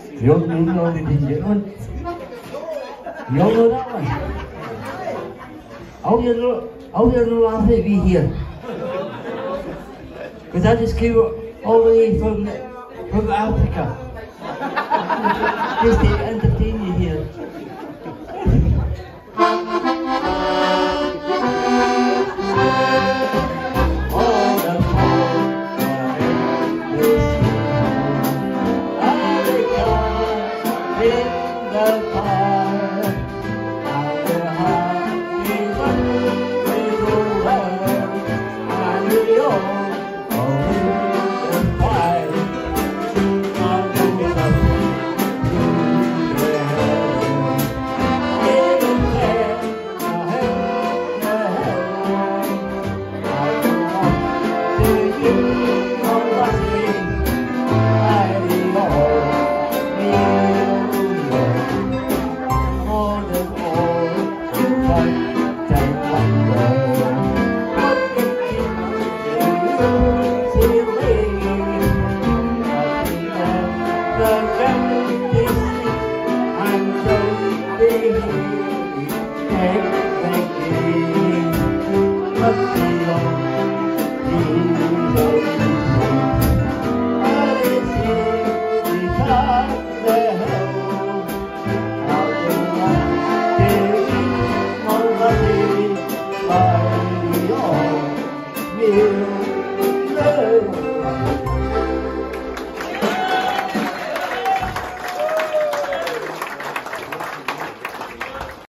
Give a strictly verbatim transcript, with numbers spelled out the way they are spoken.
You don't know the German. You know that one. How do you know? How do you know after we here? Because I just came all the way from from Africa just to entertain you here. Love.